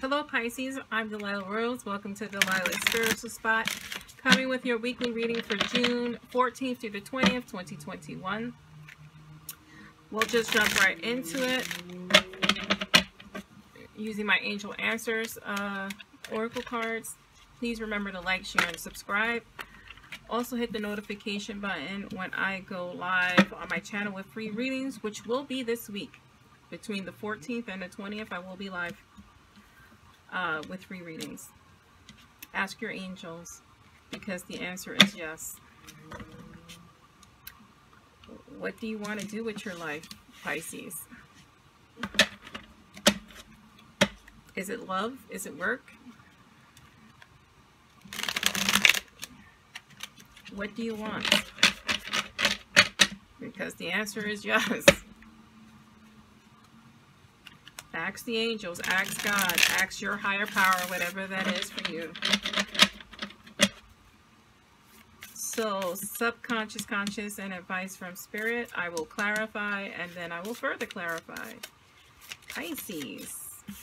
Hello Pisces, I'm Delilah Rose. Welcome to Delilah's Spiritual Spot. Coming with your weekly reading for June 14th through the 20th, 2021. We'll just jump right into it. Using my Angel Answers Oracle cards. Please remember to like, share, and subscribe. Also hit the notification button when I go live on my channel with free readings, which will be this week. Between the 14th and the 20th, I will be live with free readings. Ask your angels, because the answer is yes. What do you want to do with your life, Pisces? Is it love? Is it work? What do you want? Because the answer is yes. Ask the angels, ask God, ask your higher power, whatever that is for you. So, subconscious, conscious, and advice from Spirit. I will clarify, and then I will further clarify. Pisces.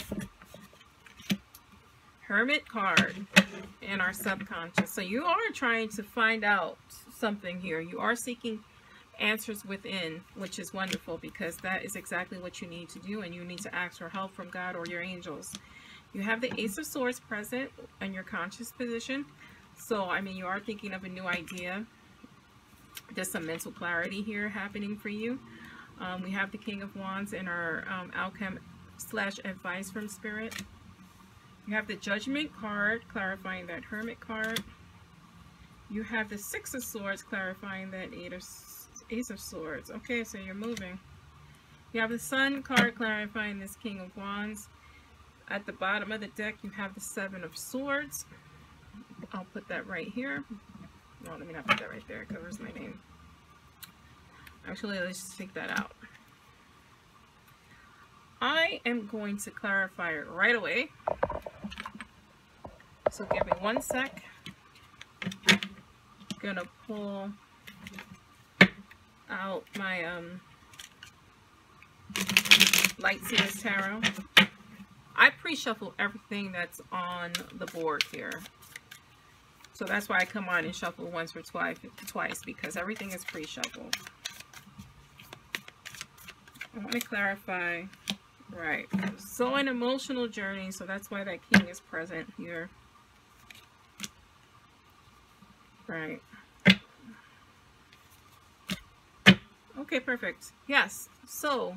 Hermit card in our subconscious. So you are trying to find out something here. You are seeking answers within, which is wonderful, because that is exactly what you need to do, and you need to ask for help from God or your angels. You have the Ace of Swords present in your conscious position. So, I mean, you are thinking of a new idea. There's some mental clarity here happening for you. We have the King of Wands in our outcome / advice from Spirit. You have the Judgment card, clarifying that Hermit card. You have the Six of Swords, clarifying that Ace of Swords. Okay, so you're moving. You have the Sun card, clarifying this King of Wands. At the bottom of the deck, you have the Seven of Swords. I'll put that right here. No, let me not put that right there. It covers my name. Actually, let's just take that out. I am going to clarify it right away. So give me 1 sec. I'm gonna pull out my Light Seers Tarot. I pre-shuffle everything that's on the board here. So that's why I come on and shuffle once or twice, because everything is pre-shuffled. I want to clarify. Right. So an emotional journey, so that's why that King is present here. Right. Okay, perfect. Yes. So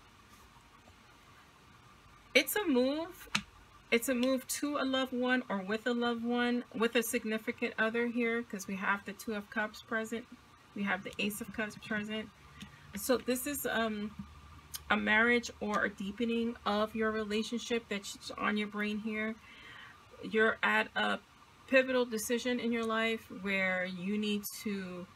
it's a move. It's a move to a loved one or with a loved one, with a significant other here, because we have the Two of Cups present. We have the Ace of Cups present. So this is a marriage or a deepening of your relationship that's on your brain here. You're at a pivotal decision in your life where you need to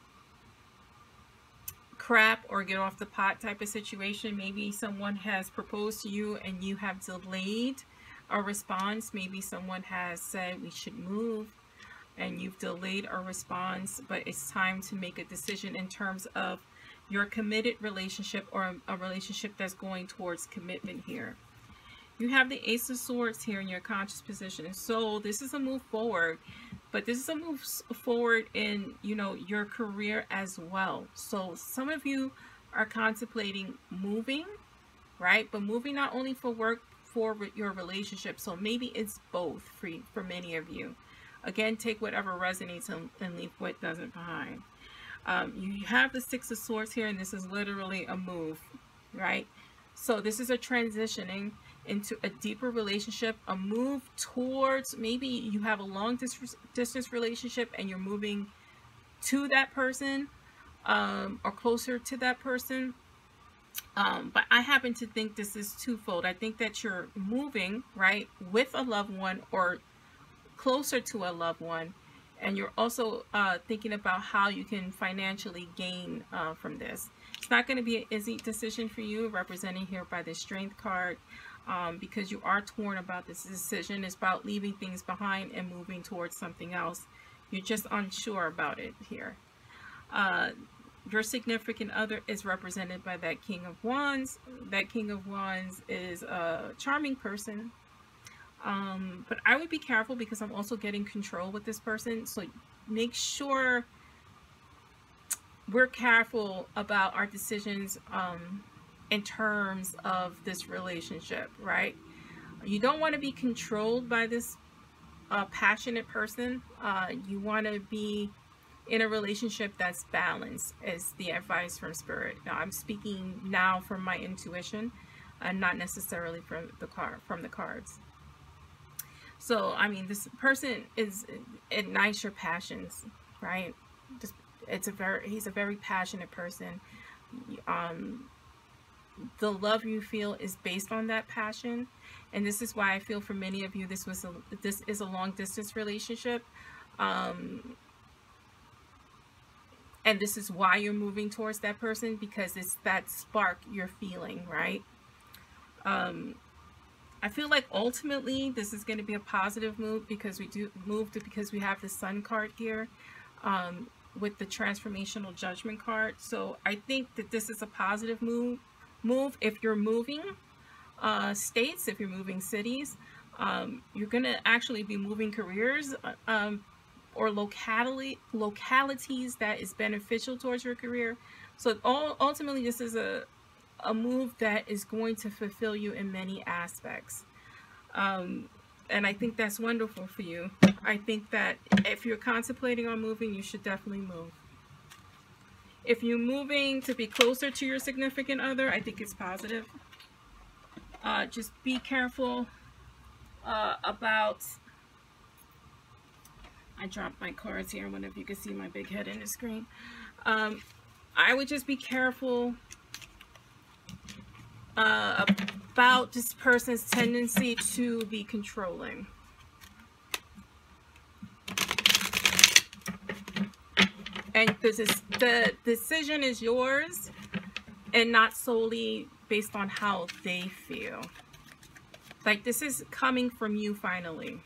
crap or get off the pot type of situation. Maybe someone has proposed to you and you have delayed a response. Maybe someone has said we should move and you've delayed a response, but it's time to make a decision in terms of your committed relationship or a relationship that's going towards commitment here. You have the Ace of Swords here in your conscious position. So this is a move forward, but this is a move forward in, you know, your career as well. So some of you are contemplating moving, right? But moving not only for work, for your relationship. So maybe it's both for many of you. Again, take whatever resonates and leave what doesn't behind. You have the Six of Swords here, and this is literally a move, right? So this is a transitioning into a deeper relationship, a move towards, maybe you have a long distance relationship and you're moving to that person or closer to that person. But I happen to think this is twofold. I think that you're moving, right, with a loved one or closer to a loved one. And you're also thinking about how you can financially gain from this. It's not going to be an easy decision for you, represented here by the Strength card, because you are torn about this decision. It's about leaving things behind and moving towards something else. You're just unsure about it here. Your significant other is represented by that King of Wands. That King of Wands is a charming person, But I would be careful because I'm also getting control with this person. So make sure we're careful about our decisions in terms of this relationship, right? You don't want to be controlled by this passionate person. You want to be in a relationship that's balanced, is the advice from Spirit. Now, I'm speaking now from my intuition and not necessarily from the cards. So, I mean, this person ignites your passions, right? Just, he's a very passionate person. The love you feel is based on that passion, and this is why I feel for many of you this is a long distance relationship, and this is why you're moving towards that person, because it's that spark you're feeling, right? I feel like ultimately this is going to be a positive move, because because we have the Sun card here with the transformational judgment card. So I think that this is a positive move if you're moving states, if you're moving cities. You're going to actually be moving careers or localities that is beneficial towards your career. So ultimately this is a move that is going to fulfill you in many aspects. And I think that's wonderful for you. I think that if you're contemplating on moving, you should definitely move. If you're moving to be closer to your significant other, I think it's positive. Just be careful about... I dropped my cards here. I wonder if you can see my big head in the screen. I would just be careful about this person's tendency to be controlling. And the decision is yours and not solely based on how they feel. Like, this is coming from you finally.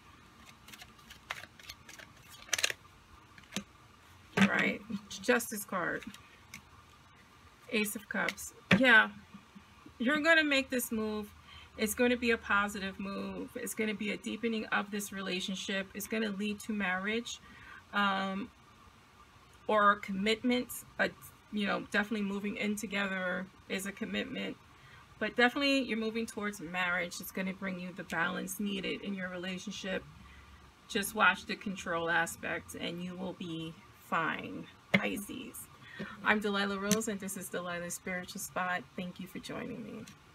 Right? Justice card. Ace of Cups. Yeah. You're going to make this move. It's going to be a positive move. It's going to be a deepening of this relationship. It's going to lead to marriage or commitments. You know, definitely moving in together is a commitment. But definitely you're moving towards marriage. It's going to bring you the balance needed in your relationship. Just watch the control aspect and you will be fine. Pisces. I'm Delilah Rose, and this is Delilah's Spiritual Spot. Thank you for joining me.